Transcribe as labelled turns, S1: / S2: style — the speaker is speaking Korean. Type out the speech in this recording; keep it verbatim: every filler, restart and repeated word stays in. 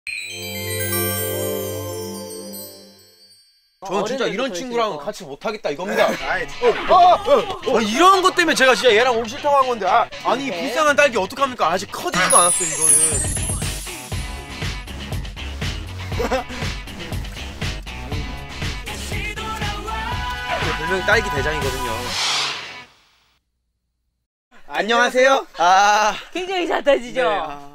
S1: 저는 진짜 이런 친구랑은 같이 못하겠다 이겁니다. 어, 어, 어, 어, 이런 것 때문에 제가 진짜 얘랑 오기 싫다고 한 건데 아, 아니 네. 불쌍한 딸기 어떡합니까? 아직 커지지도 않았어요 이거는. 분명히 딸기 대장이거든요. 안녕하세요. 아
S2: 굉장히 잘 따지죠?
S1: 네, 아...